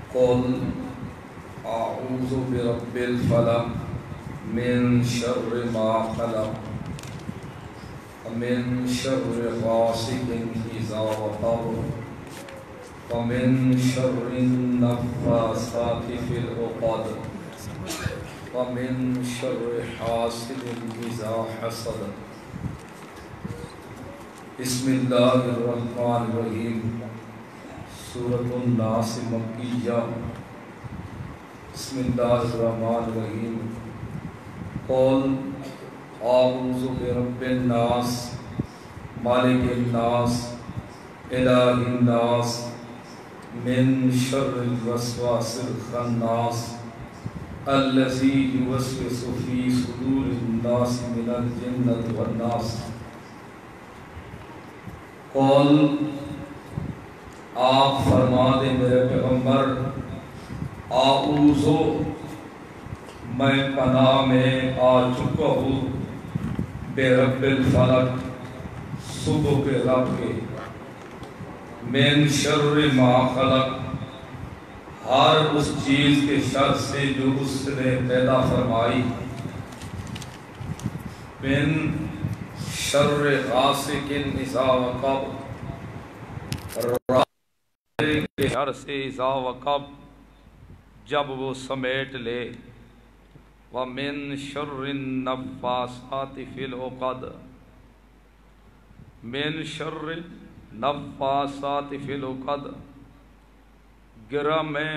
قل اعوذ برب الفلق من شر ما خلق ومن شر غاسق اذا وقب ومن شر النفاثات في العقد ومن شر حاسد اذا حسد بسم اللہ الرحمن الرحیم سورۃ الناس مکیہ بسم اللہ الرحمن الرحیم قل اعوذ برب الناس مالک الناس الہ الناس من شر الوسواس الخناس الذی یوسوس فی صدور الناس من الجنۃ والناس قل آپ فرما دیں میرے پیغمبر اعوذ میں پناہ میں آ چکا ہوں بے رب الفلق صبح کے رب کے من شر ما خلق ہر اس چیز کے شر سے جو اس نے پیدا فرمائی من شر غاسق اذا وقب کے شر سے اذا وقب جب وہ سمیٹ لے ومن شر النفاثات فی العقد من شر النفاثات فی العقد گرہ میں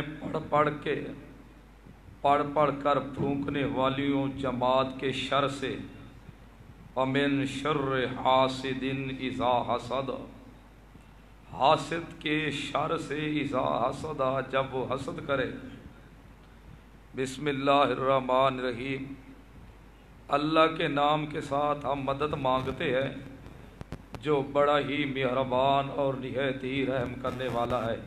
پڑھ کر پھونکنے والیوں جماعت کے شر سے ومن شر حاسد اذا حسد حاسد کے شر سے اذا حسد جب وہ حسد کرے بسم اللہ الرحمن الرحیم اللہ کے نام کے ساتھ ہم مدد مانگتے ہیں جو بڑا ہی مہربان اور نہایت ہی رحم کرنے والا ہے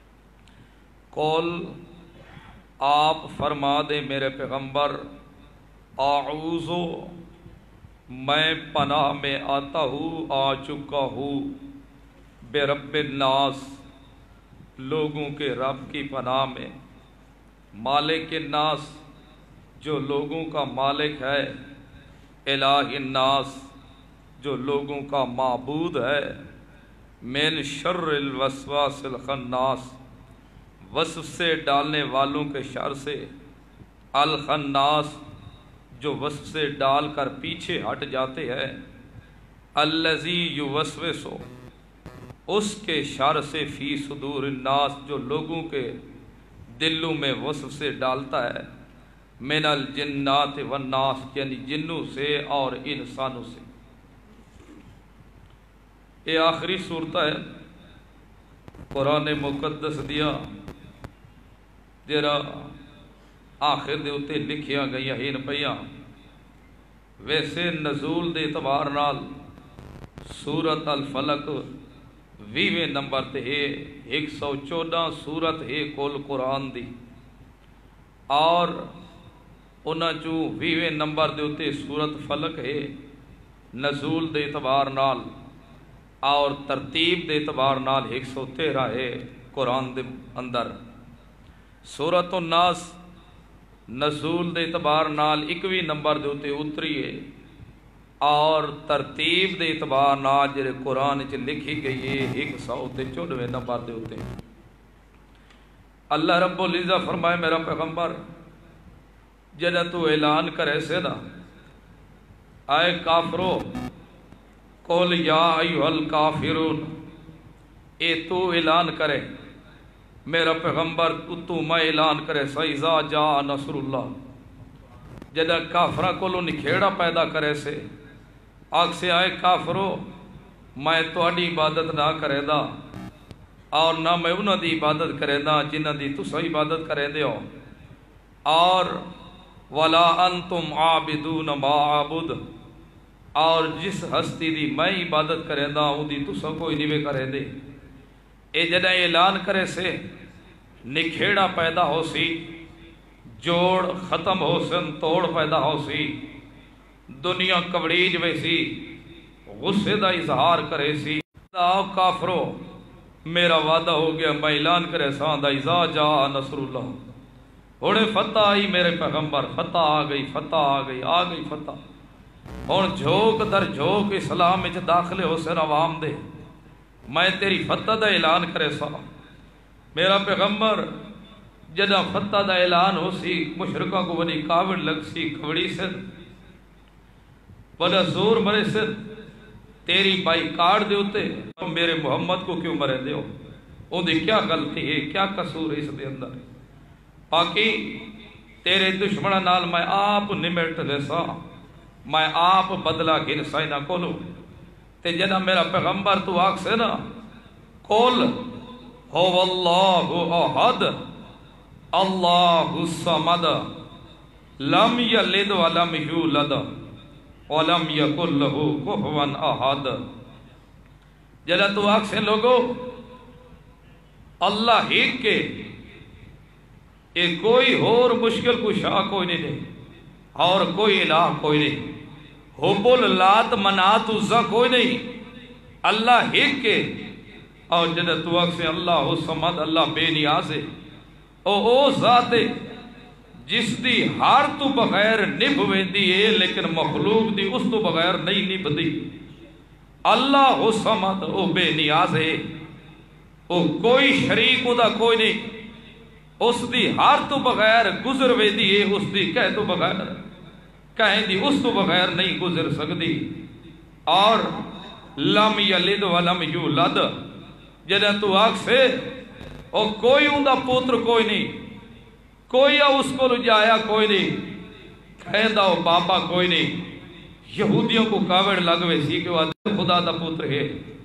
قل آپ فرما دیں میرے پیغمبر اعوذ میں پناہ میں آتا ہوں آ چکا ہوں بے رب الناس لوگوں کے رب کی پناہ میں مالک الناس جو لوگوں کا مالک ہے الہ الناس جو لوگوں کا معبود ہے من شر الوسواس الخناس وسوسے ڈالنے والوں کے شر سے الخناس جو وسوسے ڈال کر پیچھے ہٹ جاتے ہیں الذی یوسوس اس کے شر سے فی صدور الناس جو لوگوں کے دلوں میں وسوسے ڈالتا ہے من الجنات والناس یعنی جنوں سے اور انسانوں سے یہ آخری صورت ہے قرآن مقدس دیا جرا آخر دے اتے لکھیا گئی ہین پیاں ویسے نزول دے اعتبار نال سورت الفلق 20 نمبر تے ہے 114 سورت ہے کل قرآن دی اور انہاں چو 20 نمبر دے اتے سورت فلق ہے نزول دے اعتبار نال اور ترتیب دے اعتبار نال 113 ہے قرآن دے اندر سورت الناس نزول دے اعتبار نال 21 نمبر دے اتے اتری ہے اور ترتیب دے اعتبار نال جڑے قرآن چ لکھی گئی ہے 194 نمبر دے اتے اللہ رب العزت فرمائے میرا پیغمبر جدہ تو اعلان کرے سے نا اے کافرو قل یا ایھا الکافرون اے تو اعلان کرے میرا پیغمبر تو میں اعلان کرے سیزا جا نصر اللہ جدہ کافرہ کو نکھیڑا پیدا کرے سے آگ سے آئے کافرو میں تواڈی عبادت نہ کرے دا اور نہ میں انہاں دی عبادت کرے دا جنہاں دی تساں عبادت کرے دے ہو اور ولا انتم عابدون ما عبد اور جس ہستی دی میں عبادت کرے دا وہ دی تساں کوئی نہیں کرے دے اے جدہ اعلان کرے سے نکھیڑا پیدا ہو سی جوڑ ختم ہو سن توڑ پیدا ہو سی دنیا کبڑیج ویسی غصے دا اظہار کرے سی آؤ کافرو میرا وعدہ ہو گیا، میں اعلان کرے سان دا اذا جاء نصر اللہ، ہوڑے فتح آئی میرے پیغمبر، فتح آ گئی، فتح آ گئی، آ گئی فتح۔ ہن جھوک در جھوک اسلام وچ داخلے ہو سن عوام دے، میں تیری فتح دا اعلان کرے سا۔ میرا پیغمبر جدہ فتح دا اعلان ہو سی، مشرکہ کو بڑی کاوڑ لگ سی، کھوڑی سن بڑا زور مرے سن، تیری بائی کارڈ دے ہوتے میرے محمد کو کیوں مرے دے ہو؟ ان دی کیا غلطی ہے، کیا قصور ہے اس دے اندر؟ باقی تیرے دشمنہ نال میں آپ نمٹ دے سا، میں آپ بدلہ گن سائنہ کولو۔ تے جنہ میرا پیغمبر تو آگ سے نا قول ہو اللہ احد اللہ الصمد لم یلد ولم یولد ولم یکن لہ کفوا احد۔ جنہ تو آگ سے لوگو اللہ ہی کے ایک کوئی اور مشکل کو شاہ کوئی نہیں دے اور کوئی الہ کوئی نہیں، حب اللات منات عزا کوئی نہیں، اللہ ہی کے۔ اور جنہ تو اک سے اللہ الصمد، اللہ بے نیاز ہے، او ذات ہے جس دی ہار تو بغیر نبھ ویندی ہے لیکن مخلوق دی اس تو بغیر نہیں نبھ دی۔ اللہ الصمد او بے نیاز ہے، او کوئی شریک دا کوئی نہیں، اس دی ہار تو بغیر گزر ویندی ہے، اس دی کہہ تو بغیر کہیں دی اس تو بغیر نہیں گزر سکتی۔ اور لم یلد ولم یولد، جنہ تو آگ سے اور کوئی اندہ پوتر کوئی نہیں، کوئی اس کو رجایا کوئی نہیں، کہیں دا بابا کوئی نہیں۔ یہودیوں کو کاوڑ لگوے سی کہ وہ خدا دا پوتر ہے،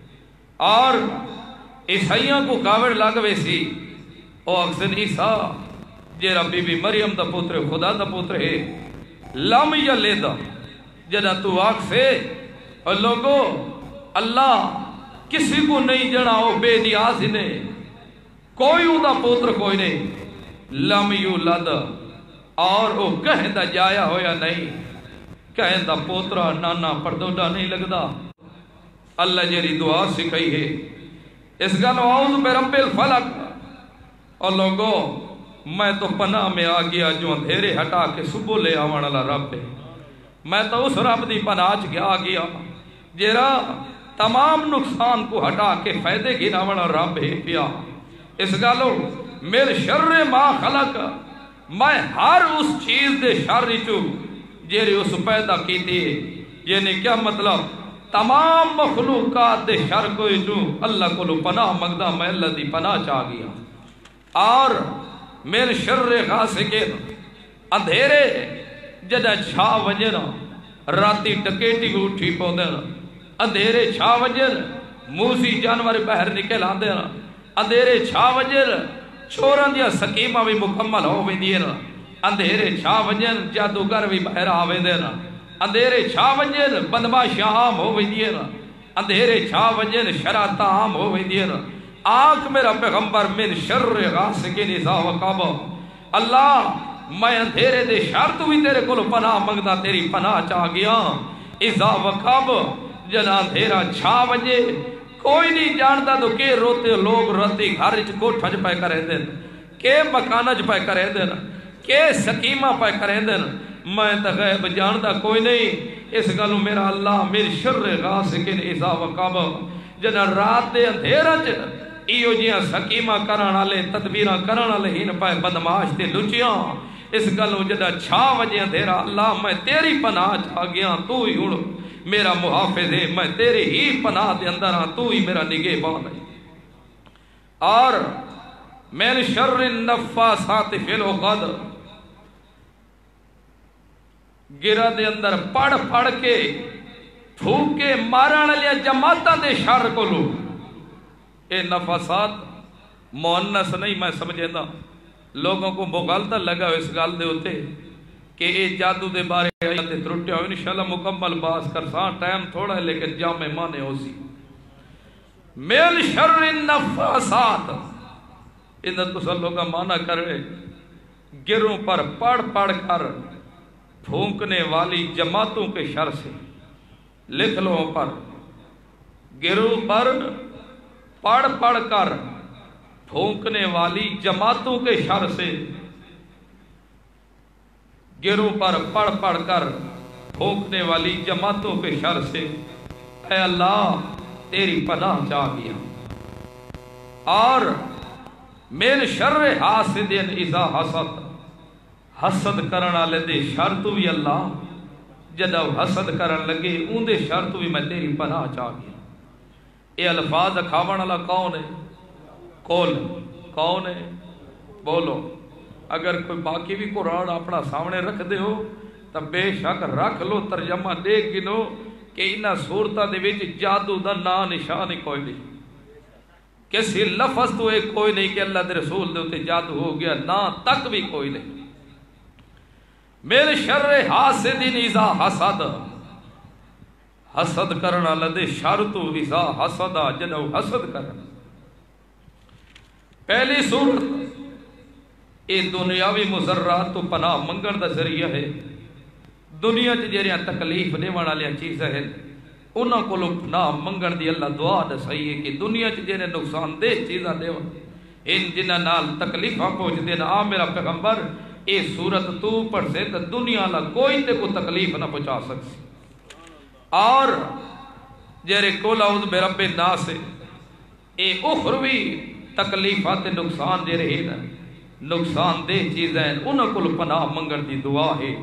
اور عیسائیوں کو کاوڑ لگوے سی او اکسن عیسیٰ جیرا بی بی مریم دا پوتر خدا دا پوتر ہے۔ لم یلد، جنہ تو آگ سے اور لوگو اللہ کسی کو نہیں جنا، او بے نیاز ہی نے، کوئی اندہ پوتر کوئی نہیں۔ لم یولد، اور او کہیں دا جایا ہویا نہیں، کہیں دا پوترا نانا پردوڈا نہیں لگدا۔ اللہ جیری دعا سکھائی ہے اس گل اعوذ برب الفلق، اور لوگو میں تو پناہ میں آ گیا جو اندھیرے ہٹا کے صبح لے آوان اللہ رب ہے، میں تو اس رب دی پناہ چ آ گیا جیرا تمام نقصان کو ہٹا کے فائدے گھناوان رب ہے پیا۔ اس گالو میرے شر ما خلق، میں ہر اس چیز دے شر چو جیری اس پیدا کی تھی، یعنی کیا مطلب تمام مخلوقات دے شر کو جو اللہ کو پناہ مگدہ، میں اللہ دی پناہ چاہ گیا۔ اور میرے شر غاسقین، اندھیرے جدہ چھا وجن راتی ٹکیٹی کو اٹھی پودن، اندھیرے چھا وجن موسی جانور بہر نکل آندین، اندھیرے چھا وجن چوران دیا سکیمہ بھی مکمل ہو ویندین، اندھیرے چھا وجن جادوگر بھی بہر آویندین، اندھیرے چھا وجن بدماشیاں عام ہو ویندین، اندھیرے چھا وجن شراتہ عام ہو ویندین۔ آنکھ میرا پیغمبر من شر غاسقین اذا وقب، اللہ میں اندھیرے دے شر تو بھی تیرے کل پناہ منگدا، تیری پناہ چاہ گیا۔ اذا وقب، جنا اندھیرا چھا وجے، کوئی نہیں جانتا تو کہ روتے لوگ راتی گھر چ کوٹھا چ پے کرے دین، کہ مکانہ چ پے کرے دین، کہ سکیمہ پے کرے دین، میں تے غیب جانتا کوئی نہیں۔ اس گلو میرا اللہ میری شر غاسقین اذا وقب، جنا رات دے اندھیرا چ ایو جیاں سکیمہ کرن والے تدبیراں کرن والے ہن پائے بدماش تے لچیاں، اس گلو جدا چھا وجے اندھیرا اللہ میں تیری پناہ چاہ گیا، تو ہی ہن میرا محافظ ہے، میں تیرے ہی پناہ دے اندر ہاں، تو ہی میرا نگہبان ہے۔ اور من شر النفاثات فی العقد، گرہ دے اندر پڑھ پڑھ کے پھوکے مارن لیا جماعتاں دے شر کو لو۔ اے نفاسات مؤنث نہیں، میں سمجھے نا لوگوں کو مغالطہ لگا اس گل دے ہوتے کہ اے جادو دے بارے آیتے ترٹیا ہو، انشاءاللہ مکمل باز کر ساں، ٹائم تھوڑا ہے لیکن جامع مانے ہو سی۔ من شر النفاسات، انہیں تو لوگا مانا کرے گروں پر پڑھ پڑھ کر پھونکنے والی جماعتوں کے شر سے، لکھ لو پر گروہ پر پڑھ پڑھ کر پھونکنے والی جماعتوں کے شر سے، گروہ پر پڑھ پڑھ کر پھونکنے والی جماعتوں کے شر سے اے اللہ تیری پناہ چاہ گیا، اور من شر حاسد اذا حسد، حسد کرن والے دے شر تو بھی اللہ جدو حسد کرن لگے اون دے شر تو بھی میں تیری پناہ چاہ گیا۔ یہ الفاظ کھاون والا کون ہے؟ کون ہے؟ بولو۔ اگر کوئی باقی بھی قرآن اپنا سامنے رکھ دے ہو تو بے شک رکھ لو، ترجمہ دیکھ گنو کہ انہاں صورتاں دے وچ جادو دا نا نشان ہی کوئی نہیں، کسی لفظ تو ایک کوئی نہیں کہ اللہ دے رسول دے اتے جادو ہو گیا، نا تک بھی کوئی نہیں۔ من شر حاسد اذا حسد، حسد کرن والا دے شر تو اذا حسد، جدو حسد کرن۔ پہلی صورت یہ دنیاوی مضرات تو پناہ منگن دا ذریعہ ہے۔ دنیا جہاں تکلیف دیون والی چیزیں ہیں انہاں کولوں پناہ منگن دی اللہ دعا دسائی ہے کہ دنیا جہاں نقصان دہ چیزاں دیون ان جنہاں نال تکلیفاں پہنچ دین، آ میرا پیغمبر اے صورت تو پڑھ سے تو دنیا لا کوئی تے کو تکلیف نہ پہنچا سکسی۔ اور جہرے قل اعوذ برب الناس اے اخروی تکلیفات نقصان جہرے ہیں نقصان دہ چیزیں انہاں کول پناہ منگن دی دعا ہے۔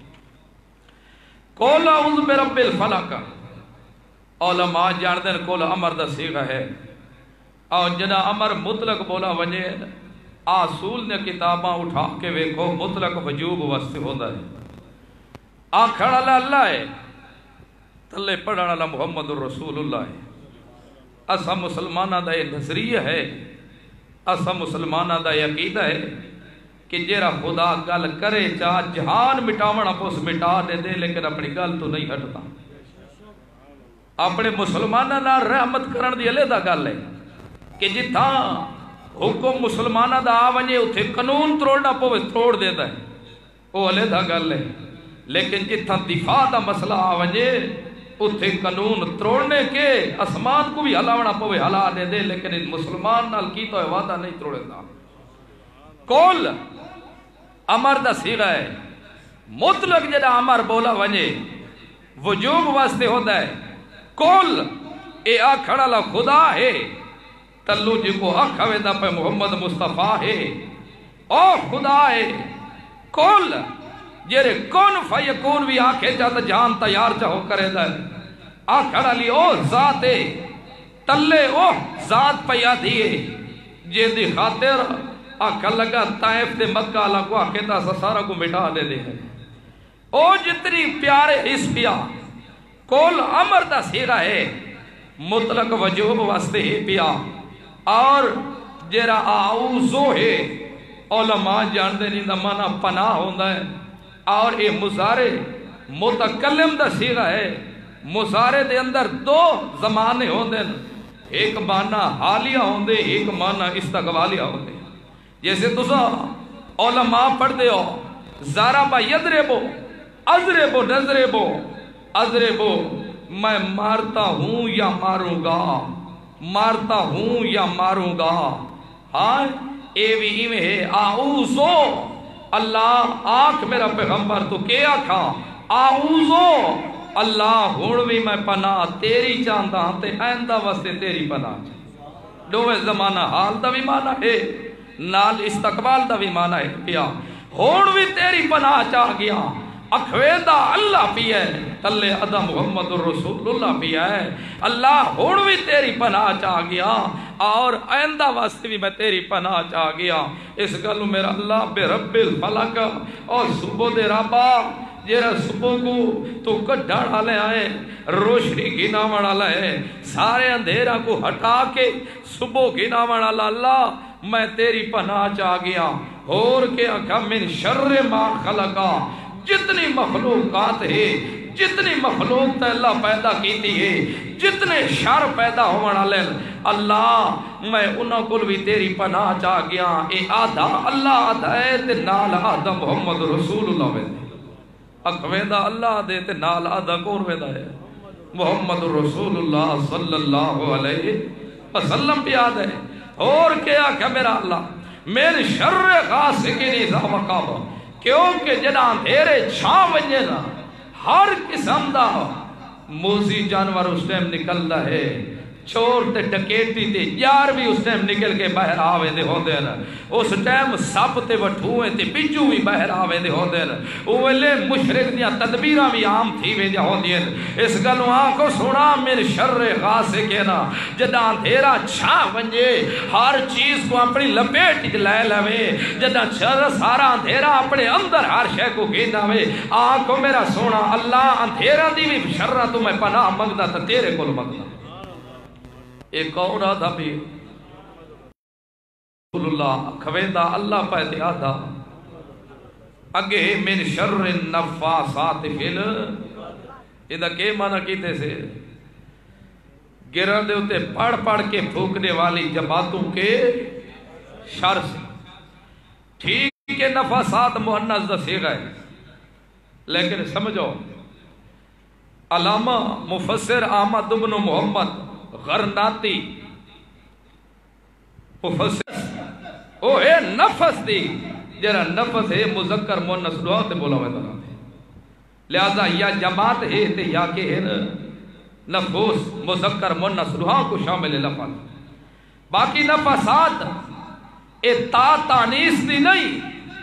قل اعوذ برب الفلق، علماء جاندن قل امر دا صیغہ ہے، اور جنا امر مطلق بولا وجے آسول نے کتاباں اٹھا کے ویکھو مطلق وجوب واسطے ہوندا ہے، آکھن والا اللہ ہے، تھلے پڑھن والا محمد الرسول اللہ ہے۔ اسا مسلماناں دا یہ نظریہ ہے، اسا مسلماناں دا یہ عقیدہ ہے کہ جیرا خدا گل کرے چاہ جہان مٹاونا پوس مٹا دے دے، لیکن اپنی گل تو نہیں ہٹتا۔ اپنے مسلماناں نال رحمت کرن دی علیحدہ گل ہے کہ جتھاں حکم مسلماناں دا آ ونجے اتھے قانون توڑنا پوے توڑ دیتا ہے، وہ علیحدہ گل ہے، لیکن جتھاں دفاع دا مسئلہ آ ونجے اتھے قانون توڑنے کے اسمان کو بھی ہلاونا پوے ہلا دے دے، لیکن مسلمان نال کی تو وعدہ نہیں توڑے دا۔ قول امر دا صیغہ ہے، مطلق جدا امر بولا ونجے وجوب واسطے ہوتا ہے۔ قول اے آکھن والا خدا ہے، تلو جی کو آکھوے دا پہ محمد مصطفیٰ ہے، او خدا ہے۔ قول جیرے کون فیکون بھی آکھے جاتا جان تیار چاہو کرے دا آکھن والی او ذات ہے، تلے او ذات پیا دیئے جے دی خاطر آکھن لگا طائف دے مکہ اللہ کو آکھے دا سارا کو مٹا دے دے ہیں، او جتنی پیارے اس پیا۔ قول امر دا صیغہ ہے، مطلق وجوب واسطے ہی پیا، اور جیرا آؤزو ہے علماء جاندے نہیں دا مانا پناہ ہوندہ ہے، اور یہ مضارع متکلم دا صیغہ ہے۔ مضارع دے اندر دو زمانے ہوندے، ایک مانا حالیہ ہوندے، ایک مانا استقبالیہ ہوندے۔ جیسے تسا علماء پڑھ دے ہو ضرب یضرب اضرب نضرب اضرب، میں مارتا ہوں یا ماروں گا، مارتا ہوں یا ماروں گا۔ ہاں اے بھی ایویں ہے آؤزو، اللہ آنکھ میرا پیغمبر تو کیا کھا آؤزو اللہ ہون بھی میں پناہ تیری چاندہ تے آئندہ واسطے تیری پناہ چاندہ۔ دووے زمانہ حال دا بھی مانا ہے، نال استقبال دا بھی مانا ہے پیا، ہون بھی تیری پناہ چاہ گیا، اکھویدہ اللہ پی ہے، تلے ادا محمد الرسول اللہ پی ہے، اللہ ہون بھی تیری پناہ چاہ گیا، اور آئندہ واسطے بھی میں تیری پناہ چاہ گیا۔ اس گلو میرا اللہ بے رب الفلق، اور صبح دے رابا جیرا صبح کو تو کڈھا ڈالے آئے، روشنی گھنا مڑا لائے، سارے اندھیرہ کو ہٹا کے صبح گھنا مڑا اللہ میں تیری پناہ چاہ گیا۔ اور کیا کہ من شر ما خلقا، جتنی مخلوقات ہے، جتنی مخلوق تے اللہ پیدا کیتی ہے، جتنے شر پیدا ہونا لے اللہ میں انہوں کو بھی تیری پناہ چاہ گیا۔ اے آدھا اللہ آدھا ہے تے نال آدھا محمد رسول اللہ ویدے، اکویدہ اللہ دے تے نال آدھا کون ویدہ ہے؟ محمد رسول اللہ صلی اللہ علیہ وسلم بھی یاد ہے اور کیا کہ میرا اللہ من شر غاسق اذا وقب کیونکہ جنا اندھیرے چھا ونجے نا ہر قسم دا موزی جانور اس ٹائم نکلدا ہے چور تے ڈکیتی تے یار بھی اس ٹائم نکل کے باہر آوے دے ہوندے نا اس ٹائم سپ تے وٹھوئے تے بجو بھی باہر آوے دے ہوندے نا اولے مشرک دیاں تدبیراں بھی عام تھی وے جا ہوندیاں اس گلوں آنکھو سنا من شر غاسق نا جداں اندھیرا چھا ونجے ہر چیز کو اپنی لپیٹ وچ لے لوے جداں شر سارا اندھیرا اپنے اندر ہر شے کو گھیناوے آنکھو میرا سونا اللہ اندھیرا دی بھی شرراں تو میں پناہ منگدا تے تیرے کول منگدا ایک اور آدھا بھی اللہ کھویندہ اللہ پہ آدھا اگے من شر النفاسات فی ادھا کے معنی کیتے سے گرن دے ہوتے پڑھ پڑھ کے پھوکنے والی جماعتوں کے شر سے ٹھیک ہے نفاسات مؤنث دا صیغہ ہے لیکن سمجھو علامہ مفسر احمد بن محمد غرناتی مفسر او ہے نفس دی جرا نفس ہے مذکر مؤنث دعا تے بولا ہوئے طرح لہذا یا جماعت ہے تے یا کہ ہے نفوس مذکر مؤنث دعا کو شامل لفظ باقی نفسات اے تا تانیس دی نہیں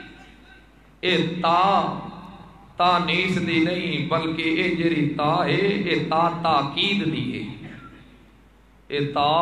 اے تا تانیس دی نہیں بلکہ اے جری تا ہے اے تا تاکید دی ہے اے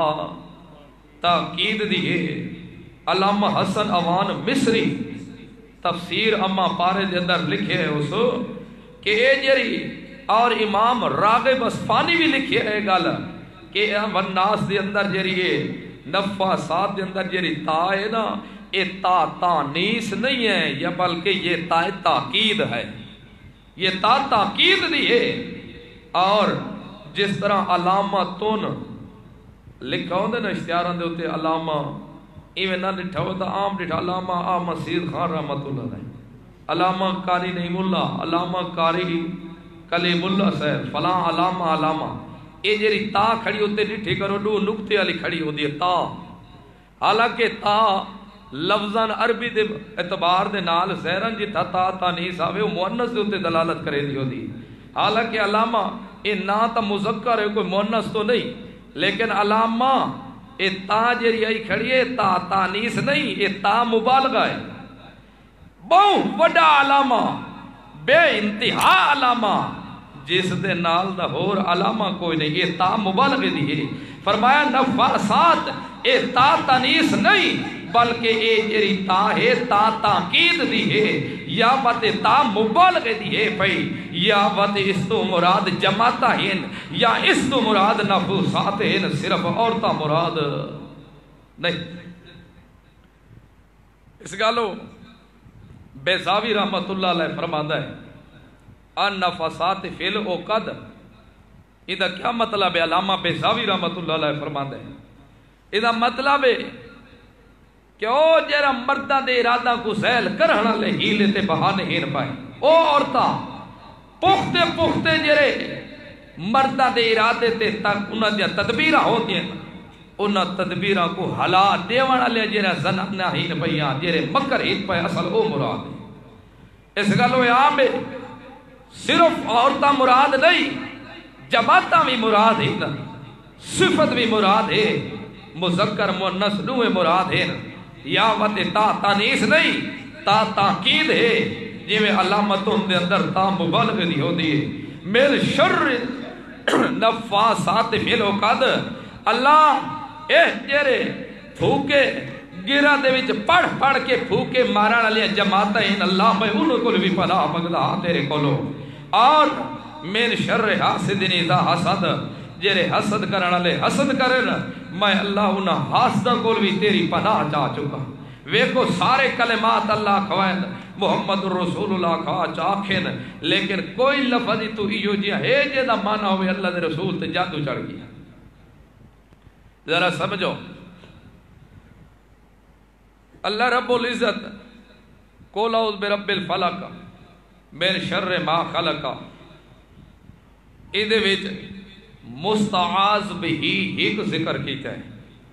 تاکید دی ہے علامہ حسن اوان مصری تفسیر اما پارے دے اندر لکھے ہے اس کہ اے جری اور امام راغب اصفانی بھی لکھے ہے گل کہ والناس دے اندر جری نفاسات دے اندر جری تا ہے نا اے تا تانیس نہیں ہے یا بلکہ یہ تا تاکید ہے یہ تا تاکید دی ہے اور جس طرح علامتون لکھا ہوندے نا اشتہاراں دے ہوتے علامہ ایویں نہ لکھا ہوتا عام لکھا علامہ مسید خان رحمت اللہ علیہ علامہ قاری نعیم اللہ علامہ قاری کلیم اللہ صاحب فلاں علامہ علامہ اے جری تا کھڑی ہوتے لٹھی کرو دو نقطے والی کھڑی ہوتی ہے تا حالانکہ تا لفظاً عربی دے اعتبار دے نال زہرن جی تا تانیس آوے وہ مؤنث دے ہوتے دلالت کرے دی ہوتی حالانکہ علامہ اے نا تا مذکر ہے کوئی مؤنث تو نہیں لیکن علامہ اے تا جری آئی کھڑی ہے تا تانیس نہیں اے تا مبالغہ ہے بہت بڑا علامہ بے انتہا علامہ جس دے نال دا ہور علامہ کوئی نہیں اے تا مبالغہ دی ہے فرمایا نفاسات اے تا تانیس نہیں بلکہ اے جری تا ہے تا تاکید دی ہے یا بات تا مبالغہ دی ہے پئی یا بات اس تو مراد جماعتہ ہیں یا اس تو مراد نفوسات ہیں صرف عورتہ مراد نہیں اس گالو بیزاوی رحمت اللہ علیہ فرماتا ہے ان نفسات فی العقد ادھا کیا مطلب ہے علامہ بیزاوی رحمت اللہ علیہ فرماتا ہے ادھا مطلب ہے کہ او جرا مردہ دے ارادہ کو سیل کرہنا لے ہیلے تے بہانے ہین پائے او عورتہ پختے پختے جرے مردہ دے ارادے تے تک انہاں دیا تدبیرہ ہوتی ہیں انہاں تدبیرہ کو حلا دیوانا لے جرا زنانہ ہین پائیاں جرے مکر ہین پائے اصل او مراد ہے اس گلو عام ہے صرف عورتہ مراد نہیں جماعتہ بھی مراد ہے صفت بھی مراد ہے مذکر مؤنث دوئے مراد ہے یا وط تا تانیس نہیں تا تاکید ہے جی میں علامتوں دے اندر تا مبالغ دی ہو دی میل شر نفاسات فی العقد اللہ اے جرے پھوکے گرہ دے وچ پڑھ پڑھ کے پھوکے ماران علیہ جماعتہ ہیں اللہ میں انہوں کو بھی پناہ مگدہ تیرے کولو اور من شر حاسد اذا حسد جرے حسد کرنا لے حسد کرنا میں اللہ انہا حاسدہ کول بھی تیری پناہ چاہ چکا ویکو سارے کلمات اللہ کھوائن محمد رسول اللہ کھوا چاکھن لیکن کوئی لفظ تو ایو جی ہے جے دا مانا ہوئے اللہ دے رسول تے جادو چڑھ گیا ذرا سمجھو اللہ رب العزت قول اعوذ برب الفلق من شر ما خلق ایدے وچ مستعاذ بھی ایک ذکر کیتا ہے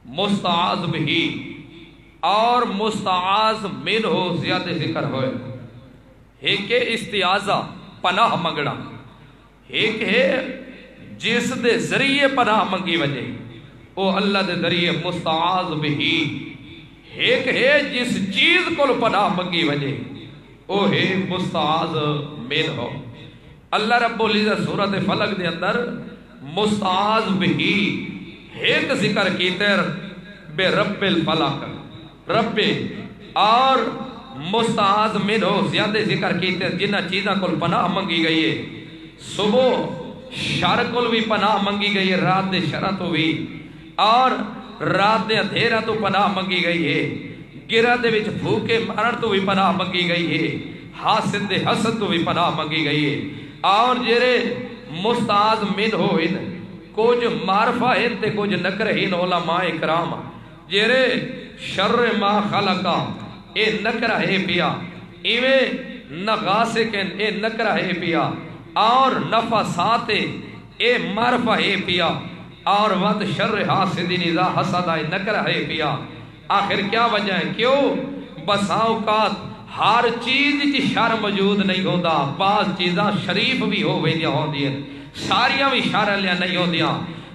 مستعاذ بھی اور مستعاذ منہ زیادہ ذکر ہوئے. ایک استعاذہ پناہ منگنا، ایک ہے جس دے ذریعے پناہ منگی وجے او اللہ دے ذریعے مستعاذ بھی. ایک ہے جس چیز کو پناہ منگی وجے او ہے مستعاذ منہ. اللہ رب العزت سورۃ فلق دے اندر مستعاذ بھی ایک ذکر کیتے بے رب الفلق رب، اور مستعاذ منہ زیادہ ذکر کیتے جنہ چیزاں کو پناہ منگی گئی ہے. صبح شر کو بھی پناہ منگی گئی ہے، رات دے شرع تو بھی، اور رات دے اندھیرا تو پناہ منگی گئی ہے، گرہ دے وچ بھوکے مارن تو بھی پناہ منگی گئی ہے، حاسد دے حسد تو بھی پناہ منگی گئی ہے. اور جرے مستعاذ منہ ہوئن کچھ معرفہ ہیں تے کچھ نکرہین علماء اکرام جرے شر ما خلقا اے نکرہ ہے پیا، ایویں نغاسکن اے نکرہ ہے پیا، اور نفسات اے معرفہ ہے پیا، اور وقت شر حاسدین اذا حسد اے نکرہ ہے پیا. آخر کیا وجہ ہے؟ کیوں بسا اوقات ہر چیز کی شر موجود نہیں ہوتا، بعض چیزاں شریف بھی ہو گئیاں ہوندی ہیں، ساریاں بھی شر لیاں نہیں ہوندیاں.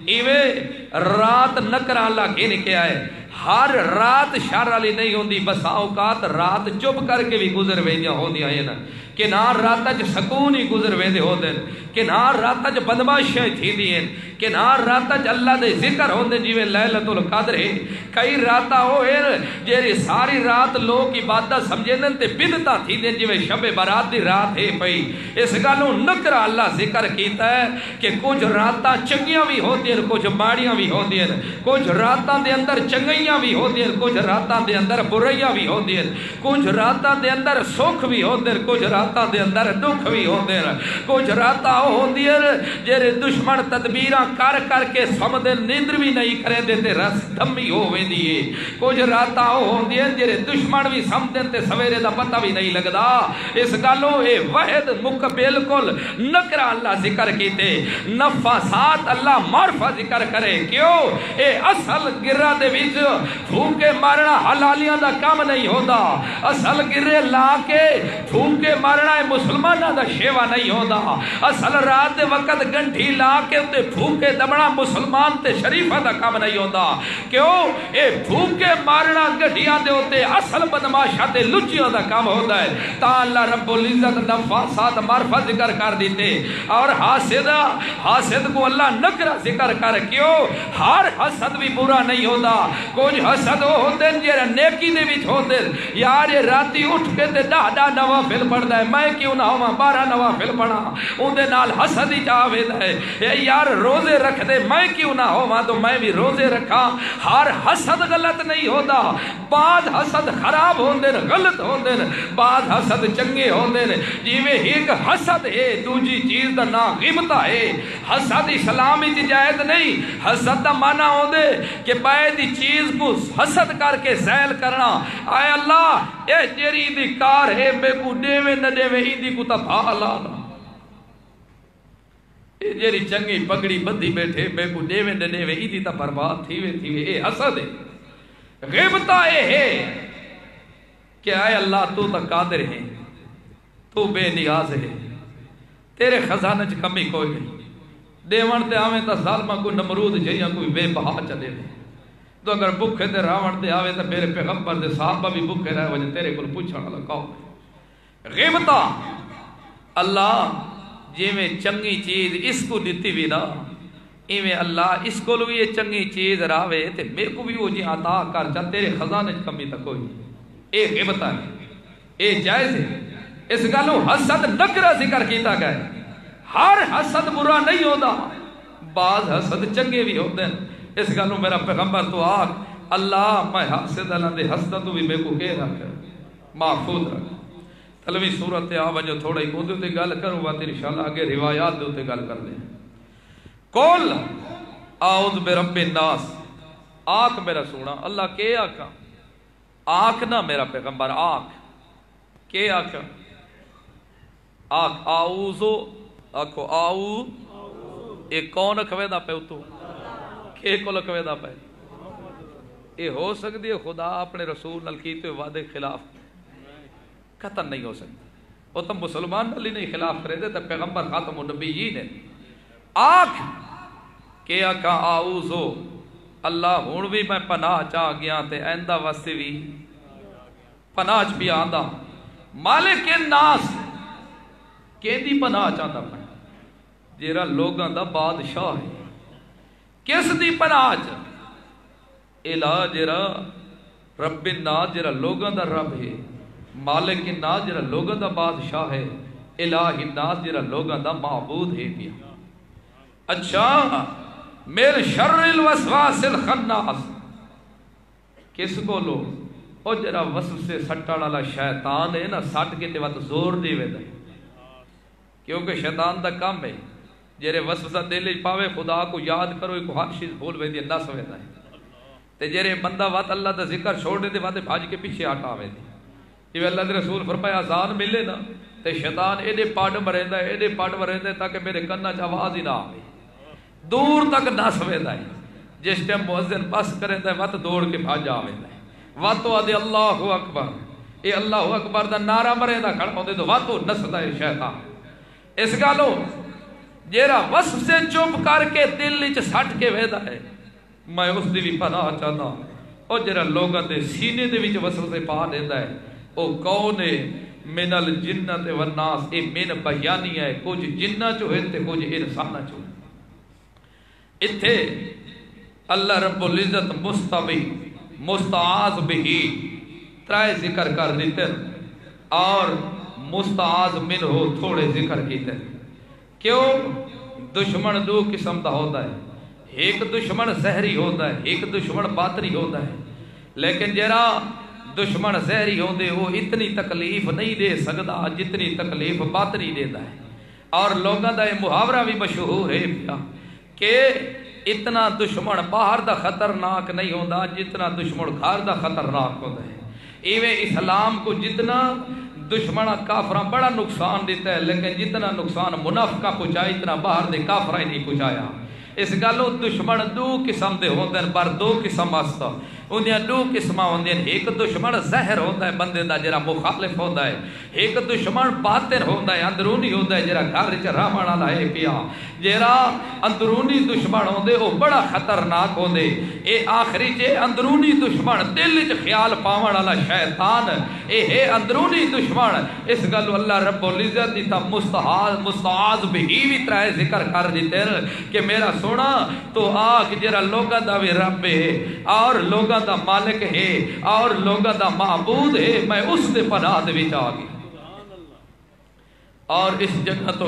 ایویں رات نکرہ اللہ کے نکیا ہے، ہر رات شر والی نہیں ہوندی، بسا اوقات رات چپ کر کے بھی گزر ویندیاں ہوندیاں ہیں کہ نہ رات چ سکون ہی گزر ویندے ہوندے، کہ نہ رات چ بدماشیاں تھیندی ہیں، کہ نہ رات چ اللہ دے ذکر ہوندے جویں لیلۃ القدر ہے. کئی راتاں ہوئے جیڑی ساری رات لوگ عبادت سمجھن تے بدعتاں تھیندے جویں شب برات دی رات ہے پئی. اس گلوں نکرہ اللہ ذکر کیتا ہے کہ کچھ راتاں چنگیاں بھی ہوندیاں کچھ ماڑیاں بھی ہوندیاں، کچھ راتاں دے اندر چنگیاں بھی ہوندیاں کچھ راتاں دے اندر برائیاں بھی ہوندیاں، کچھ راتاں دے اندر سکھ بھی ہوندے کچھ راتاں دے اندر دکھ بھی ہوندے، کچھ راتاں ہوندیاں جڑے دشمن تدبیراں کر کر کے سمدے نیندر بھی نہیں کریں دے تے رس دمی ہو ویندی ہے، کچھ راتاں ہوندیاں جڑے دشمن بھی سمدے تے سویرے دا پتہ بھی نہیں لگدا. اس گالوں اے واحد بالکل نکرہ اللہ ذکر کیتے، نفاسات اللہ معرفہ ذکر کرے. کیوں اے اصل گرہ دے وچ پھوکے مارنا حلالیاں دا کام نہیں ہوتا، اصل گرے لا کے پھوکے مارنا مسلمانہ دا شیوہ نہیں ہوتا، اصل رات دے وقت گنٹھی لا کے تے پھوکے دبنا مسلمان تے شریفہ دا کام نہیں ہوتا. کیوں اے پھوکے مارنا گھٹیاں دے ہوتے اصل بدماشہ تے لچیاں دا کام ہوتا ہے. تا اللہ رب العزت نفاسات معرفہ ذکر کر دیتے، اور حاسد کو اللہ نکرہ ذکر کر. کیوں ہر حسد بھی برا نہیں ہوتا، کچھ حسد ہوتے ہیں جیرے نیکی دے بھی ہوتے یار یہ راتی اٹھ کے تے 10 نوافل پڑھتا ہے، میں کیوں نہ ہوں 12 نوافل پڑھا، ان دے نال حسد ہی چاہوے ہے. یار روزے رکھ دے، میں کیوں نہ ہوں تو میں بھی روزے رکھا. ہر حسد غلط نہیں ہوتا، بعض حسد خراب ہوندے غلط ہوندے، بعض حسد چنگے ہوندے. جیویں ایک حسد ہے دوجی چیز دا نام غیبت ہے. حسد اسلام وچ جائز نہیں، حسد دا معنی ہوندے کہ باید دی چیز کو حسد کر کے زائل کرنا. اے اللہ اے جیری دی کار ہے بے کو دیوے نہ دیوے ہی دی کو تبھا لانا، اے جیری چنگی پگڑی بدھی بیٹھے بے کو دیوے نہ دیوے ہی دی تا برباد تھیوے اے حسد ہے. غیبتہ اے ہے کہ اے اللہ تو تا قادر ہے، تو بے نیاز ہے، تیرے خزانہ چ کمی کوئی نہیں. دیوان تے آویں تا ظالمہ کو نمرود جہیاں کوئی بے بہا چلے دے. تو اگر بکھے تے راوڑ تے آوے تا میرے پیغمبر دے صحابہ بھی بکھے رہے وجہ تیرے کل پوچھانا لگاؤ. غیبتہ اللہ جیویں چنگی چیز اس کو دیتی بھی نا، ایویں اللہ اس کو بھی یہ چنگی چیز راوے تے میرے کو بھی وہ جی عطا کر چا تیرے خزانے چ کمی تا کوئی نہیں. اے غیبتہ ہے، اے جائز ہے. اس گالوں حسد نکرہ ذکر کیتا گئے. ہر حسد برا نہیں ہوتا، بعض حسد چنگے بھی ہوتے ہیں. اس گالوں میرا پیغمبر تو آگ اللہ میں حسد اللہ دے حسد تو بھی میں کو کہہ رکھ محفوظ رکھ. تلوی صورت آوجہ تھوڑا ہی کو دیتے گل کروں بات انشاءاللہ آگے روایات دیتے گل کر لیں. قول اعوذ برب الناس، آنکھ میرا سونا اللہ کے آکھا، آنکھ نہ میرا پیغمبر آنکھ کے آکھا، آنکھ آؤزو آکھو آؤ ایک کون کھوے دا پہ اتو کہ کو لکھوے دا پہ یہ ہو سکتی ہے خدا اپنے رسول نال کیتے وعدے خلاف قطع نہیں ہو سکتا. وہ تو مسلمان نال ہی نہیں خلاف کرے دے تو پیغمبر خاتم النبیین ہے. آکھ کہ آکھا آؤزو اللہ ہون بھی میں پناہ چاہ گیا تے آئندہ واسطے بھی پناہ چ بھی آندا. مالک الناس کیندی پناہ چاہتا پہ جیرا لوگاں دا بادشاہ ہے. کس دی پناہ چ الہ جیرا رب الناس جیرا لوگاں دا رب ہے. مالک الناس جیرا لوگاں دا بادشاہ ہے. الہ الناس جیرا لوگاں دا معبود ہے پیا. اچھا میرے شر الوسواس الخناس کس کو لو او جرا وسوسے سٹڑ والا شیطان ہے نا سٹ کے تے وت زور دے ویندا کیونکہ شیطان دا کام ہے جڑے وسوسہ دل وچ پاوے خدا کو یاد کرو ایک ہر چیز بھول ویندی نس ویندا ہے تے جڑے بندہ وت اللہ دا ذکر چھوڑ دے تے وت بھاج کے پیچھے ہٹا ویندی. جے اللہ دے رسول فرمایا آزان ملے نا تے شیطان ایڈے پاڑ مریندا ہے ایڈے پاڑ مریندا ہے تاکہ میرے کنا چ آواز ہی نہ آوے دور تک نس ویندا ہے. جس ٹائم مؤذن پاس کریندا ہے وت دوڑ کے بھاج آ ویندا ہے. واتو آدھے اللہ اکبر اے اللہ اکبر دا نعرہ مرے دا کھڑا ہوندے تو واتو نسدا ہے شیطان. اس گالو جیرا وسوسے چپ کر کے دل وچ سٹ کے ویندا ہے میں اس دی بھی پناہ چاہتا. او جیرا لوگاں دے سینے دے وچ وسوسے پا دیندا ہے او کون ہے؟ من الجنت والناس. اے من بیانی ہے کچھ جنہ چ ہوئے تے کچھ انساناں چ ہوئے. اتھے اللہ رب العزت مستوی مستعاذ بہی ترائے ذکر کر دیتے اور مستعاذ منہ تھوڑے ذکر کیتے. کیوں؟ دشمن دو قسم دا ہوتا ہے. ایک دشمن زہری ہوتا ہے ایک دشمن باطنی ہوتا ہے. لیکن جرا دشمن زہری ہوندے وہ اتنی تکلیف نہیں دے سکتا جتنی تکلیف باطنی دیتا ہے. اور لوگوں دا یہ محاورہ بھی مشہور ہے کہ اتنا دشمن باہر دا خطرناک نہیں ہوتا جتنا دشمن گھر دا خطرناک ہوتا ہے. ایویں اسلام کو جتنا دشمن کافراں بڑا نقصان دیتا ہے لیکن جتنا نقصان منافقہ پہنچایا اتنا باہر دے کافراں ہی نہیں پہنچایا. اس گالو دشمن دو قسم دے ہوندے ہیں پر دو قسم واسطہ اندیاں دو قسماں ہوندے ہیں. ایک دشمن زہر ہوندا ہے بندے دا جڑا مخالف ہوندا ہے. ایک دشمن باطن ہوندا ہے اندرونی ہوندا ہے جڑا گھر وچ رہن والا ہے پیا. جڑا اندرونی دشمن ہوندے او بڑا خطرناک ہوندے. اے آخری جے اندرونی دشمن دل وچ خیال پاون والا شیطان اے ہے اندرونی دشمن. اس گل اللہ رب العزت دی تا مستعاذ بہی وی ترائے ذکر کر دتے کہ میرا سونا تو آگ جرا لوگاں دا بھی رب ہے اور لوگاں دا مالک ہے اور لوگاں دا معبود ہے. میں اس دے پناہ دے وچ آ گئی. اور اس جگہ تو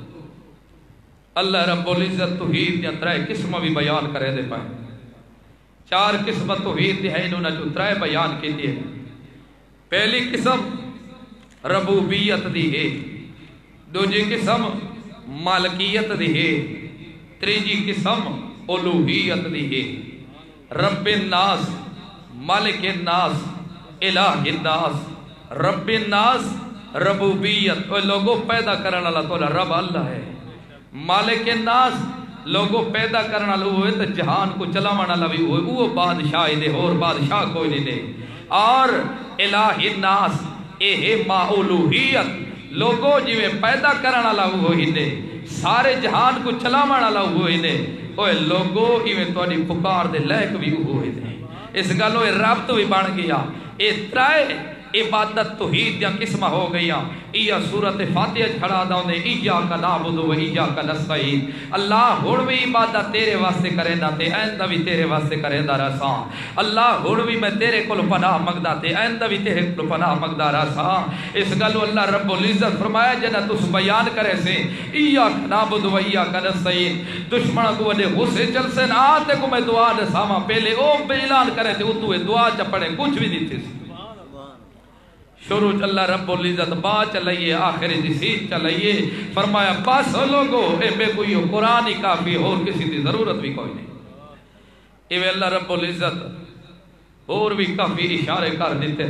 اللہ رب العزت توحید دیاں ترائے قسم بھی بیان کرے دے پائے. چار قسم توحید دی ہے انہوں نے جو ترائے بیان کی دی ہے. پہلی قسم ربوبیت دی ہے. دوسری قسم مالکیت دی ہے. تیجی قسم الوہیت دی ہے. رب الناس مالک الناس الہ الناس. رب الناس ربوبیت وہ لوگوں پیدا کرنے والا تو رب اللہ ہے. مالک الناس لوگوں پیدا کرنے والا ہوئے تو جہان کو چلاوان والا بھی ہوئے وہ بادشاہ دے اور بادشاہ کوئی نہیں دے. اور الہ الناس اے ہے ما الوہیت لوگوں جی میں پیدا کرنے والا وہی نے سارے جہان کو چلاوان والا وہی نے اوے لوگو ایویں تہاڈی پکار دے لائق بھی ہوئے نے. اس گلوں رب تو بھی بن گیا. اے ترائے عبادت توحید دیاں قسم ہو گئیاں. ایہ سورۃ فاتحہ کھڑا داوندے ایاک نعبد و ایاک نستعین. اللہ ہن بھی عبادت تیرے واسطے کریندا تے آئندہ بھی تیرے واسطے کریندا رہساں. اللہ ہن بھی میں تیرے کول پناہ منگدا تے آئندہ بھی تیرے کول پناہ منگدا رہساں. اس گل اللہ رب العزت فرمایا جنہ تس بیان کرے سے ایاک نعبد و ایاک نستعین. دشمن کو وڈے غصے چل سے نہ تے کو میں دعا دساواں پہلے او اعلان کرے تے اتو دعا چ پڑھے کچھ بھی نہیں تھی. شروع اللہ رب العزت با چلائیے آخری دی سیٹ چلائیے. فرمایا بس لوگو اے بے کوئی قرآن ہی کافی اور کسی دی ضرورت بھی کوئی نہیں. اے اللہ رب العزت اور بھی کافی اشارے کر دیتے.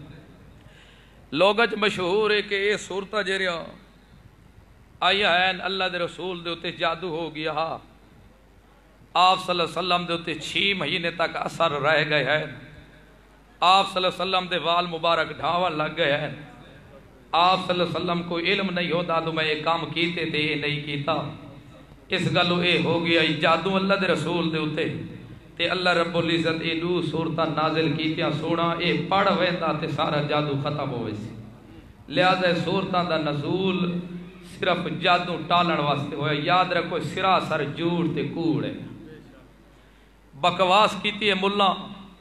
لوگج مشہور ہے کہ یہ صورتہ جریا آیا ہے اللہ دے رسول دے اتے جادو ہو گیا. آپ صلی اللہ علیہ وسلم دے اتے 6 مہینے تک اثر رہ گئے ہیں. آپ صلی اللہ علیہ وسلم دے وال مبارک ڈھاون لگ گئے ہیں. آپ صلی اللہ علیہ وسلم کو علم نہیں ہوتا تو میں یہ کام کیتے تھے یہ نہیں کیتا. اس گلو اے ہو گیا جادو اللہ دے رسول دے اتے تے اللہ رب العزت اے دو صورتاں نازل کیتیاں سونا اے پڑھ ویندا تے سارا جادو ختم ہوئے سی. لہذا صورتاں دا نزول صرف جادو ٹالن واسطے ہویا. یاد رکھو سراسر جھوٹ تے کوڑ ہے. بکواس کیتی ہے ملا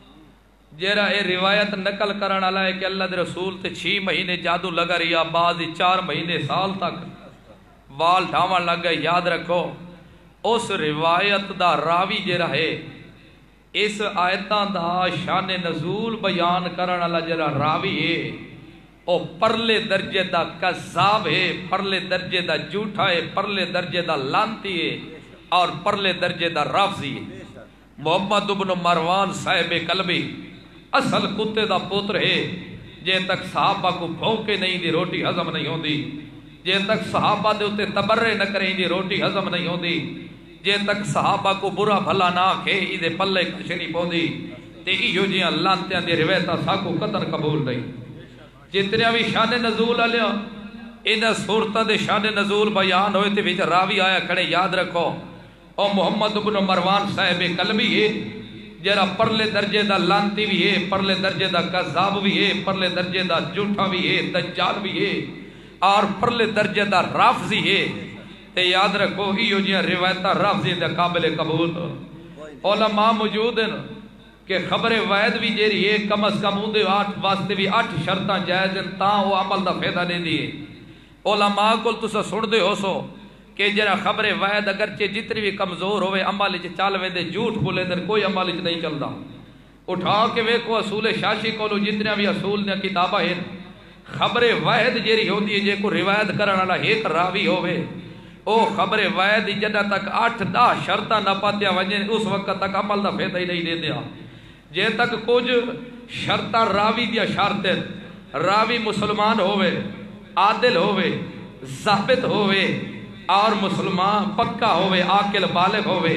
جیرا اے روایت نقل کرن والا ہے کہ اللہ دے رسول تے 6 مہینے جادو لگا رہیا, بعض 4 مہینے سال تک وال ڈھاون لگ گئے. یاد رکھو اس روایت دا راوی جیرا ہے اس آیتاں دا شان نزول بیان کرن والا جیرا راوی ہے او پرلے درجے دا کذاب ہے, پرلے درجے دا جھوٹا ہے, پرلے درجے دا لانتی ہے اور پرلے درجے دا رافضی ہے. محمد بن مروان صاحب کلبی اصل کتے دا پوتر ہے. جے تک صحابہ کو بھوکے نہیں دی روٹی ہضم نہیں ہوندی, جے تک صحابہ دے اتے تبرے نہ کریں دی روٹی ہضم نہیں ہوندی, جے تک صحابہ کو برا بھلا نہ کھے دے پلے کچھ نہیں پوندی تے ایو جیاں لانتیاں دی روایتاں ساکو قطن قبول نہیں. جتنے بھی شان نزول آلیا انہاں صورتاں دے شان نزول بیان ہوئے تے وچ راوی آیا کھڑے. یاد رکھو او محمد بن مروان صاحب کلبی ہے جرا پرلے درجے دا لانتی بھی ہے, پرلے درجے دا کذاب بھی ہے, پرلے درجے دا جھوٹا بھی ہے, دجال بھی ہے اور پرلے درجے دا رافضی ہے. تے یاد رکھو ایو جیاں روایتاں رافضی دے قابل قبول. علماء موجود ہیں کہ خبر وعید بھی جیری ہے کم از کم اون دے 8 واسطے بھی 8 شرطاں جائز ہیں تاں وہ عمل دا فائدہ نہیں دی. علماء کو تسا سن دے ہو سو کہ جرا خبر وعید اگرچہ جتنی بھی کمزور ہوئے عمل وچ چل ویندے, جھوٹ بولے دے کوئی عمل وچ نہیں چلدا. اٹھا کے ویکھو اصول شاشی کولو جتنے بھی اصول نے کتاباں ہیں خبر وعید جیری ہوندی ہے جے کو روایت کرن والا ایک راوی ہوے او خبر وعید جدہ تک 8-10 شرطاں نہ پاتیا ونجے اس وقت تک عمل دا فائدہ ہی نہیں دیندیا. جے تک کچھ شرطاں راوی دیا شرط راوی مسلمان ہوئے, عادل ہوئے, ضابط ہوئے اور مسلمان پکا ہوئے, عاقل بالغ ہوئے,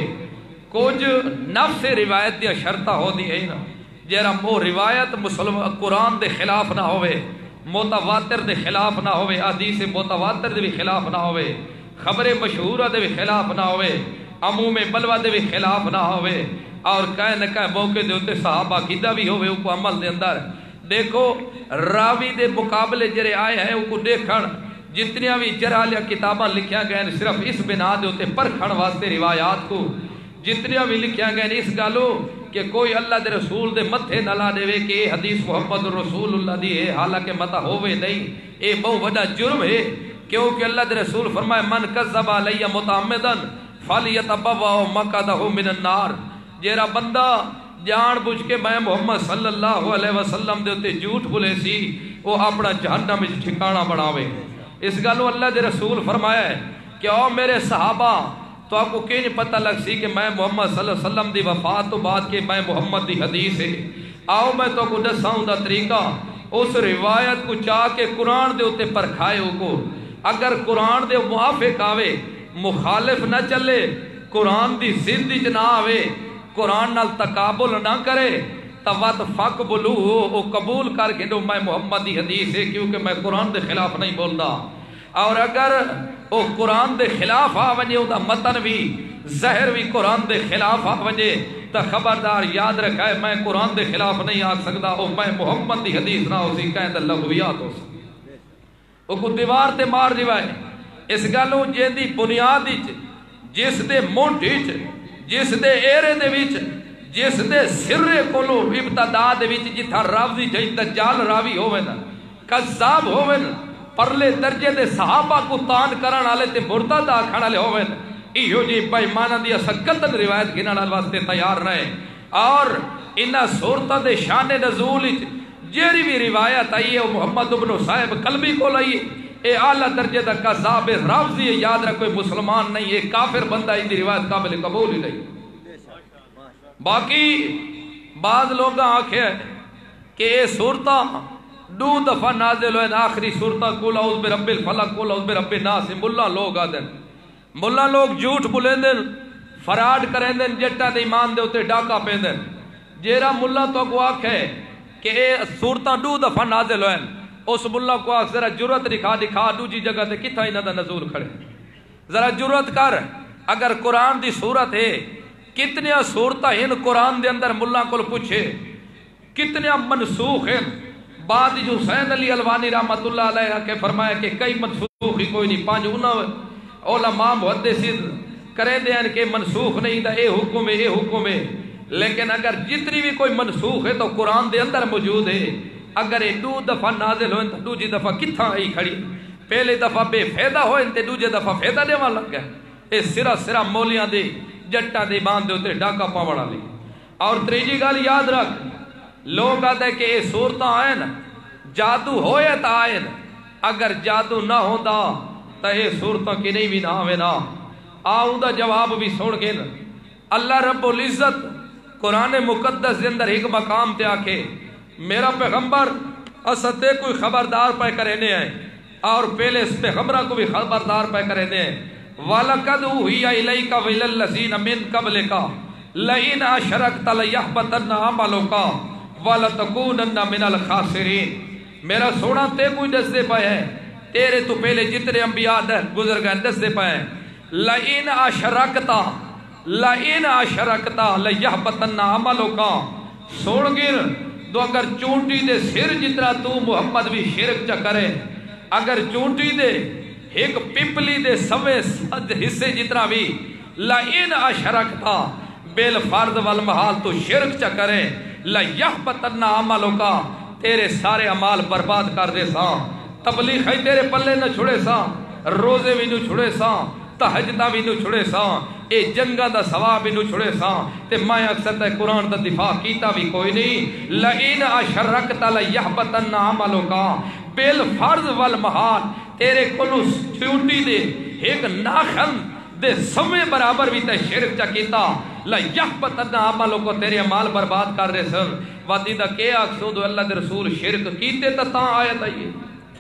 کچھ نفس روایت دیا شرطہ ہو دی ہے نا جیرا وہ روایت مسلمان قرآن دے خلاف نہ ہوئے, متواتر دے خلاف نہ ہوئے, حدیث متواتر دے بھی خلاف نہ ہوئے, خبر مشہورہ دے بھی خلاف نہ ہوئے, عموم بلوہ دے بھی خلاف نہ ہوئے اور کہہ نہ کہہ موقع دے ہوتے صحابہ کیدہ بھی ہوئے ان کو عمل دے اندر. دیکھو راوی دے مقابلے جرے آئے ہیں ان کو دیکھن جتنیاں بھی جرالیا کتاباں لکھیا گئے ہیں صرف اس بنا دے ہوتے پرکھن واسطے روایات کو جتنیاں بھی لکھیا گئے ہیں اس گالو کہ کوئی اللہ دے رسول دے متھے نہ لا دے کہ حدیث محمد رسول اللہ دی ہے حالانکہ متہ ہوئے نہیں. اے بہت بڑا جرم ہے کیونکہ اللہ دے رسول فرمائے من کذب علی متعمدن فلیتبوأ مقعدہ من النار. جیرا بندہ جان بوجھ کے میں محمد صلی اللہ علیہ وسلم دے اتے جھوٹ بولے سی وہ اپنا جہنم وچ ٹھکانہ بناوے. اس گالو اللہ دے رسول فرمایا ہے کہ او میرے صحابہ تو آپ کو کہیں پتہ لگ سی کہ میں محمد صلی اللہ علیہ وسلم دی وفات تو بعد کے میں محمد دی حدیث ہے. آؤ میں تو کو دساؤں دا طریقہ اس روایت کو چاہ کے قرآن دے اتے پرکھائے ہو کو. اگر قرآن دے موافق آوے مخالف نہ چلے, قرآن دی ضد وچ نہ آوے, قرآن نال تقابل نہ کرے توت فق بلو او قبول کر کے دو میں محمد دی حدیث ہے کیونکہ میں قرآن دے خلاف نہیں بولدا. اور اگر او قرآن دے خلاف آ ونجے او دا متن بھی زہر بھی قرآن دے خلاف آ ونجے تو خبردار یاد رکھائے میں قرآن دے خلاف نہیں آ سکتا, او میں محمد دی حدیث نہ ہو سی کہیں دا لغویات ہو سی او کو دیوار تے مار دیوائے. اس گلوں جن دی بنیاد جس دے مونٹ جس دے ایرے دے وچ جس دے سرے کولو ابتدا دے وچ جتھا راوی جئی دجال راوی ہووے نا کذاب ہووے نا پرلے درجے دے صحابہ کو تان کرن والے تے مرتد آکھن والے ہووے نا ایہو جی بے ایماناں دی سکتن روایت گھنن واسطے تیار رہے. اور انہاں صورتاں دے شان نزول وچ جیڑی بھی روایت آئی ہے محمد بن صاحب کلبی کول آئی اے اعلیٰ درجے دا کذاب رافضی ہے. یاد رکھو مسلمان نہیں ہے کافر بندہ ان دی روایت قابل قبول ہی نہیں. باقی بعض لوگ آنکھیں کہ اے صورتاں 2 دفعہ نازل ہوئے آخری صورتاں قل اعوذ برب الفلق قل اعوذ برب الناس. ملا لوگ آدھیں ملا لوگ جھوٹ بولیں دن فراڈ کریں دن جٹا دے ایمان دے اتے ڈاکا پہن دن جیرا ملہ تو کو آکھ ہے کہ اے صورتاں 2 دفعہ نازل ہوئیں اس ملہ کو آکھ ذرا جرت دکھا دو جی جگہ تے کتھا ہی نہ نزول کھڑے ذرا جرت کر اگر قرآن دی صورت ہے کتنی صورتاں ہیں قرآن دے اندر ملہ کو پوچھے کتنی منسوخ ہیں بعد جو حسین علی الوانی رحمت اللہ علیہ کے فرمایا کہ کئی منسوخ ہی کوئی نہیں 5 انہوں علماء محدثین کریں دے ہیں کہ منسوخ نہیں دا اے حکم ہے لیکن اگر جتنی بھی کوئی منسوخ ہے تو قرآن دے اندر موجود ہے اگر یہ 2 دفعہ نازل ہوئیں تو دوجی دفعہ کتھا آئی کھڑی پہلے دفعہ بے فیدہ ہوئیں تو دوجی دفعہ فیدہ دے وہاں لگ گیا اے سرا مولیاں دے جٹا دے ایمان دے ہوتے ڈاکا پاوڑا لی اور تریجی گال یاد رکھ لوگ آتے ہیں کہ یہ صورتاں آئیں جادو ہوئے تا آئیں اگر جادو نہ ہوتا تو یہ صورتاں کی نہیں بھی نہ ہوئے نا آؤں دا جواب بھی سوڑ گئے اللہ رب العزت قرآن مقدس دے اندر ایک مقام تے آکے میرا پیغمبر استے کوئی خبردار پہ کرینے ہیں اور پہلے اس پیغمبرہ کو بھی خبردار پہ کرینے ہیں وَلَقَدْ أُوحِيَ إِلَيْكَ وَإِلَى الَّذِينَ مِن قَبْلِكَ لَئِنْ أَشْرَكْتَ لَيَحْبَطَنَّ عَمَلُكَ وَلَتَكُونَنَّ مِنَ الْخَاسِرِينَ میرا سونا تے کوئی دس دے پائے ہیں تیرے تو پہلے جتنے انبیاء گزر گئے دس دے پائے ہیں لَئِنْ أَشْرَكْتَ لَيَحْبَطَنَّ عَمَلُكَ سوڑ گر تو اگر چونٹی دے سر جتنا تو محمد بھی شرک چا کرے اگر چونٹی دے ایک پپلی دے سوے حصے جتنا بھی لَئِنْ أَشْرَكْتَ بالفرض والمحال تو شرک چا کرے لَيَحْبَطَنَّ عَمَلُكَ تیرے سارے عمال برباد کر دے ساں تبلیغ ہے تیرے پلے نہ چھڑے ساں روزے بھی نہ چھڑے ساں تہجدہ بھی نہ چھڑے ساں اے جنگا دا ثواب بھی نہ چھڑے ساں تے میں اکثر تے قرآن دا دفاع کیتا بھی کوئی نہیں لَئِنْ أَشْرَكْتَ لَيَحْبَطَنَّ عَمَلُكَ بالفرض والمحال تیرے کلو چونٹی دے ایک ناخن دے سمے برابر بھی تے شرک چا کیتا لَيَحْبَطَنَّ عَمَلُكَ تیرے عمال برباد کر رہے سن وادی دا کہ آکسو دو اللہ دے رسول شرک کیتے تا تاں آیت آئیے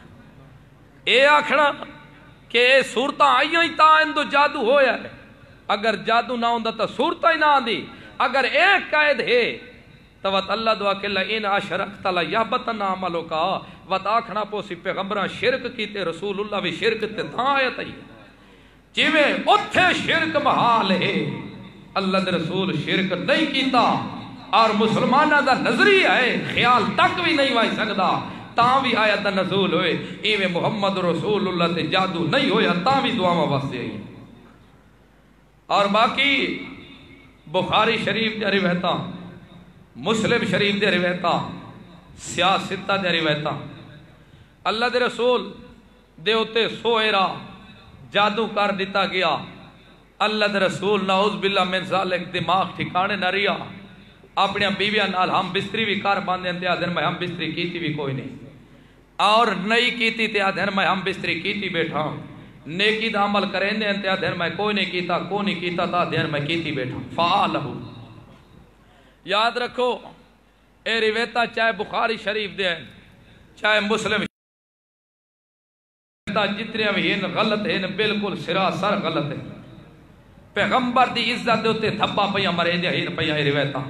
اے آکھنا کہ اے صورتاں آئیاں ہی تاں اندو جادو ہویا ہے اگر جادو نہ ہوندہ تا صورتاں ہی نہ آندی اگر ایک قائد ہے تو وات اللہ دعا کہ لَئِنْ أَشْرَكْتَ لَيَحْبَطَنَّ عَمَلُكَ وات آکھنا پوسی پیغمبران شرک کیتے رسول اللہ بھی شرک تے تاں آیت آئیے جیویں اتھے شرک محال ہے اللہ دے رسول شرک نہیں کیتا اور مسلمانہ دا نظری ہے خیال تک بھی نہیں وائی سکتا تاں بھی آیت نزول ہوئے ایویں محمد رسول اللہ تے جادو نہیں ہویا تاں بھی دعا واسطے آئی اور باقی بخاری شریف دے روایتاں مسلم شریف دے روایتاں سیاستہ دے روایتاں اللہ دے رسول دے اتے سوئرا جادو کر دیتا گیا اللہ دے رسول نعوذ باللہ من ذالک دماغ ٹھکانے نہ ریا اپنی بیویاں نال ہم بستری بھی کار باندھیں تے آدھر میں ہم بستری کیتی بھی کوئی نہیں اور نہیں کیتی تے آدھر میں ہم بستری کیتی بیٹھا نیکی دا عمل کریں دے تے آدھر میں کوئی نہیں کیتا کوئی نہیں کیتا تا آدھر میں کیتی بیٹھا فعالہو یاد رکھو اے روایتاں چاہے بخاری شریف دے ہیں چاہے مسلم جتنے بھی ہیں غلط ہیں بالکل سراسر غلط ہیں پیغمبر دی عزت دے ہوتے تھپا پہیاں مرے دے ہیں پہیاں اے روایتاں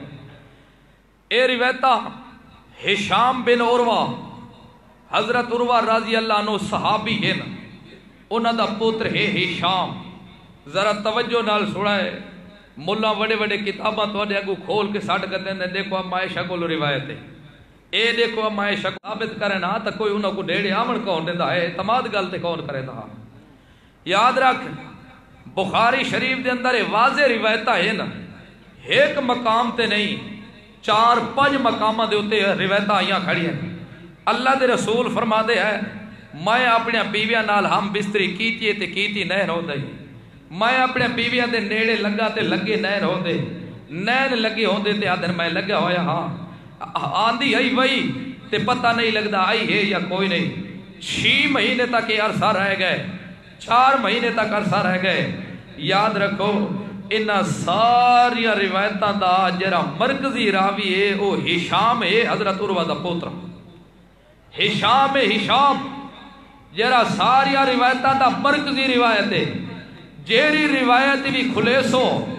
ہشام بن عروہ حضرت عروہ رضی اللہ عنہ صحابی ہیں انہاں دا پوتر ہے ہشام ذرا توجہ نال سنا ہے ملا وڑے وڑے کتاباں تو اگو کھول کے ساڑھ کرتے ہیں دیکھو اب عائشہ کو روایت ہے اے دیکھو اب عائشہ کو ثابت کرے نا تو کوئی انہوں کو ڈیڑے آمن کون دیتا ہے اعتماد گل تے کون کرے دا یاد رکھ بخاری شریف دے اندر واضح روایتہ ہے نا ایک مقام تے نہیں 4-5 مقامہ دے ہوتے روایتہ آئیاں کھڑی ہیں اللہ دے رسول فرما دے ہے میں اپنے بیویاں نال ہم بستری کیتی تے کیتی نین ہو دے میں اپنے بیویاں دے نیڑے لگا تے لگے نین ہو دے نین لگے ہو دے تے آدھر میں لگا ہویا ہاں آندھی آئی وہی تے پتہ نہیں لگتا آئی ہے یا کوئی نہیں 6 مہینے تک یہ عرصہ رہ گئے 4 مہینے تک عرصہ رہ گئے یاد رکھو انہاں ساری روایتاں دا جرا مرکزی راوی ہے وہ ہشام ہے حضرت عروہ دا پوتر ہشام جرا ساری روایتاں دا مرکزی روایت ہے جیری روایت بھی کھلے سو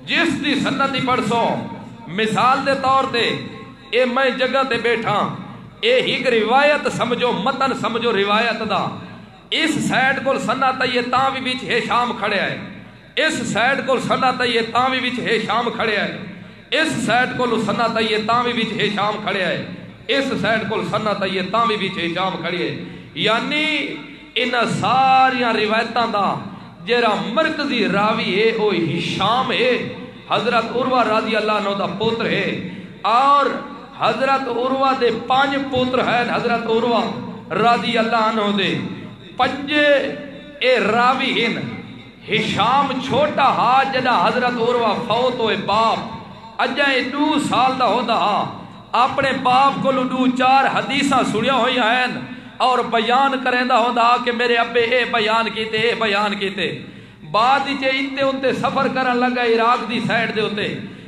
جس دی سنت ہی پڑھ سو مثال دے طور تے اے میں جگہ تے بیٹھا اے ایک روایت سمجھو متن سمجھو روایت دا اس سائڈ کو سنت یہ تاں بھی وچ ہے شام کھڑے آئے اس سائڈ کو سنت یہ تاں بھی وچ ہے شام کھڑے آئے اس سائڈ کو سنت یہ تاں بھی وچ ہے شام کھڑے آئے اس سائڈ کو سنت یہ تاں بھی وچ ہے شام کھڑے آئے یعنی ان ساریاں روایتاں دا جیرا مرکزی راوی ہے وہ ہشام ہے حضرت عروہ رضی اللہ عنہ دا پوتر ہے اور حضرت عروہ دے 5 پوتر ہیں حضرت عروہ رضی اللہ عنہ دے 5 اے راوی ہیں ہشام چھوٹا ہا جدا حضرت عروہ فوت ہوئے باپ اجائے 2 سال دا ہوتا ہا اپنے باپ کو 2-4 حدیثاں سنیا ہوئی ہیں اور بیان کریں دا ہوتا کہ میرے ابے اے بیان کیتے بعد ہی انتے سفر کرن لگا عراق دی سائڈ دے ہوتے